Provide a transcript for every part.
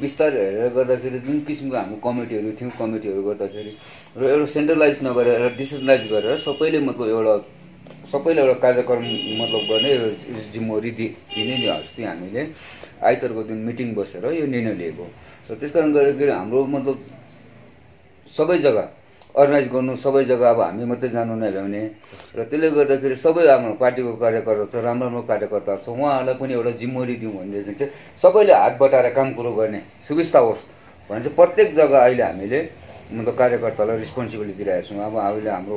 विस्तार हेरेर गर्दाखेरि जुन किसिमको हाम्रो कमिटीहरू थियौँ, कमिटीहरू गर्दाखेरि र एउटा सेन्ट्रलाइज नगरेर एउटा डिसेन्ट्रलाइज गरेर सबैले मतलब एउटा कार्यक्रम मतलब गर्ने एउटा जिम्मेवारी दिने अस्ति हामीले आइतबारको दिन मिटिङ बसेर यो निर्णय लिएको। र त्यसकारण गर्दाखेरि हाम्रो मतलब सबै जग्गा अर्गनाइज गर्नु, सबै जग्गा अब हामी मात्रै जानु नभ्याउने र त्यसले गर्दाखेरि सबै हाम्रो पार्टीको कार्यकर्ता छ, राम्रो राम्रो कार्यकर्ता छ, उहाँहरूलाई पनि एउटा जिम्मेवारी दिउँ भनेदेखि चाहिँ सबैले हात बटाएर काम कुरो गर्ने सुविस्ता होस् भने चाहिँ प्रत्येक जग्गा अहिले हामीले मतलब कार्यकर्तालाई रिस्पोन्सिबिलिटी दिइरहेको छौँ। अब अहिले हाम्रो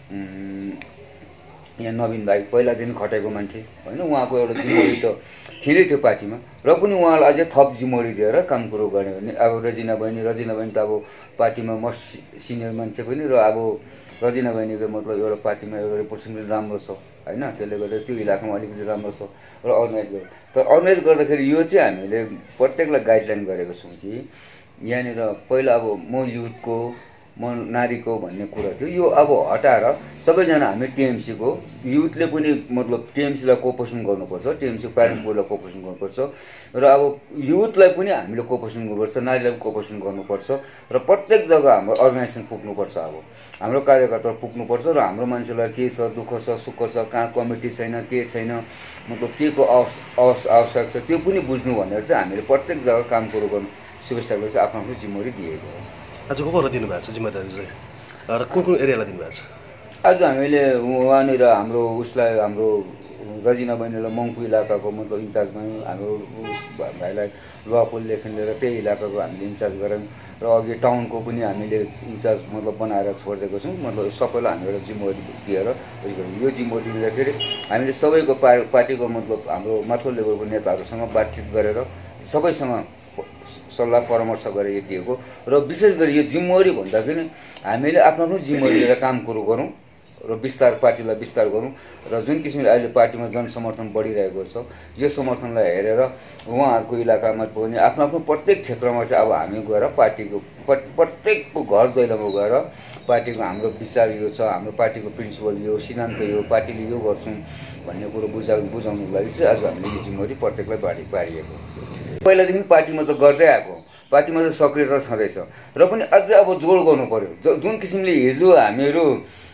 यहाँ नवीन भाइ पहिलादेखि खटेको मान्छे होइन, उहाँको एउटा जिम्मेवारी त थिएनै थियो पार्टीमा र पनि उहाँलाई अझै थप जिम्मेवारी दिएर काम कुरो गर्ने भने अब रजिना बहिनी त अब पार्टीमा मोस्ट सिनियर मान्छे पनि र अब रजिना बहिनीको मतलब एउटा पार्टीमा एउटा रिप्रेजेन्टेटिभ राम्रो छ होइन, त्यसले गर्दा त्यो इलाकामा अलिकति राम्रो छ र अर्गनाइज गर्यो। तर अर्गनाइज गर्दाखेरि यो चाहिँ हामीले प्रत्येकलाई गाइडलाइन गरेको छौँ कि यहाँनिर पहिला अब म युथको म नारीको भन्ने कुरा थियो, यो अब हटाएर सबैजना हामी टिएमसीको युथले पनि मतलब टिएमसीलाई कोअपरेसन गर्नुपर्छ, टिएमसी प्यारेन्ट्स बोर्डलाई कोअपरेसन गर्नुपर्छ र अब युथलाई पनि हामीले कोअपरेसन गर्नुपर्छ, नारीलाई पनि कोअपरेसन गर्नुपर्छ र प्रत्येक जग्गा हाम्रो अर्गनाइजेसन पुग्नुपर्छ। अब हाम्रो कार्यकर्ता पुग्नुपर्छ र हाम्रो मान्छेलाई के छ, दुःख छ, सुख छ, कहाँ कमिटी छैन, के छैन, मतलब के को आवश्यक छ त्यो पनि बुझ्नु भनेर चाहिँ हामीले प्रत्येक जग्गा काम कुरो गर्नु सुविस्तालाई चाहिँ आफ्नो आफ्नो जिम्मेवारी दिएको हो। आज को दिनुभएको छ जिम्मेदारी चाहिँ र कुन एरियालाई दिनुभएको छ? आज हामीले वहाँनिर हाम्रो उसलाई हाम्रो रजिना बहिनीलाई मङ्पू इलाकाको मतलब इन्चार्ज बनायौँ, हाम्रो भाइलाई लुवापुलदेखि लिएर त्यही इलाकाको हामीले इन्चार्ज गऱ्यौँ र अघि टाउनको पनि हामीले इन्चार्ज मतलब बनाएर छोडिदिएको छौँ। मतलब सबैलाई हामी एउटा जिम्मेवारी दिएर उयो गऱ्यौँ। यो जिम्मेवारी दिँदाखेरि हामीले सबैको पार्टीको मतलब हाम्रो माथिल्लो लेभलको नेताहरूसँग बातचित गरेर सबैसँग सल्लाह परामर्श गरेर यो दिएको र विशेष गरी यो जिम्मेवारी भन्दाखेरि हामीले आफ्नो आफ्नो जिम्मेवारी लिएर काम कुरो गरौँ र पार्टीलाई विस्तार गरौँ र जुन किसिमले अहिले पार्टीमा जनसमर्थन बढिरहेको छ यो समर्थनलाई हेरेर उहाँहरूको इलाकामा पनि आफ्नो आफ्नो प्रत्येक क्षेत्रमा चाहिँ अब हामी गएर पार्टीको प्रत्येकको घर दैलोमा गएर पार्टीको हाम्रो विचार यो छ, हाम्रो पार्टीको प्रिन्सिपल यो, सिद्धान्त यो, पार्टीले यो गर्छौँ भन्ने कुरो बुझाउनुको लागि चाहिँ आज हामीले यो जिम्मेवारी प्रत्येकलाई पारिएको। पहिलादेखि पार्टीमा त गर्दै आएको, पार्टीमा त सक्रियता छँदैछ र पनि अझै अब जोड गर्नु पर्यो। जुन किसिमले हिजो हामीहरू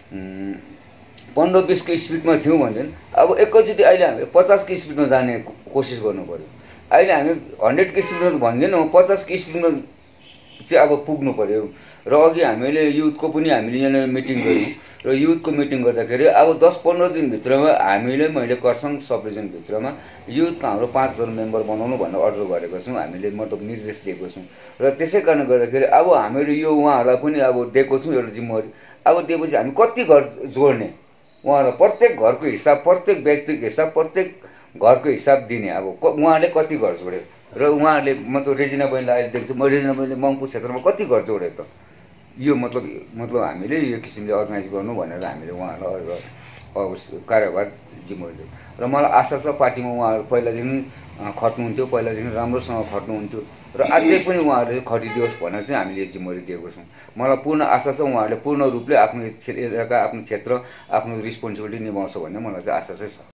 15-20 को स्पिडमा थियौँ भने अब एकैचोटि अहिले हामीले 50 को स्पिडमा जाने कोसिस गर्नु पर्यो। अहिले हामी 100 को स्पिडमा भन्दैनौँ, 50 को स्पिडमा चाहिँ अब पुग्नु पर्यो। र अघि हामीले युथको पनि हामीले यहाँनिर मिटिङ गऱ्यौँ र युथको मिटिङ गर्दाखेरि अब 10-15 दिनभित्रमा मैले खरसाङ सब रिजनभित्रमा युथको हाम्रो 5 जना मेम्बर बनाउनु भनेर अर्डर गरेको छौँ, हामीले मतलब निर्देश दिएको छौँ र त्यसै कारण गर्दाखेरि अब हामीले यो उहाँहरूलाई पनि अब दिएको छौँ एउटा जिम्मेवारी। अब दिएपछि हामी कति घर जोड्ने उहाँहरूलाई प्रत्येक घरको हिसाब, प्रत्येक व्यक्तिको हिसाब, प्रत्येक घरको हिसाब दिने। अब उहाँले कति घर जोड्यो र उहाँहरूले मतलब रेजिना बहिनीलाई अहिले देख्छु म, रेजिना बहिनीले मङ्पू क्षेत्रमा कति घर जोड्यो त, यो मतलब हामीले यो किसिमले अर्गनाइज गर्नु भनेर हामीले उहाँहरूलाई कार्यभार जिम्मेवारी दियो र मलाई आशा छ पार्टीमा उहाँहरू पहिलादेखि खट्नुहुन्थ्यो, पहिलादेखि राम्रोसँग खट्नुहुन्थ्यो र अझै पनि उहाँहरूले खटिदियोस् भनेर चाहिँ हामीले यो जिम्मेवारी दिएको छौँ। मलाई पूर्ण आशा छ उहाँहरूले पूर्ण रूपले आफ्नो इलाका, आफ्नो क्षेत्र, आफ्नो रिस्पोन्सिबिलिटी निभाउँछ भन्ने मलाई चाहिँ आशा चाहिँ छ।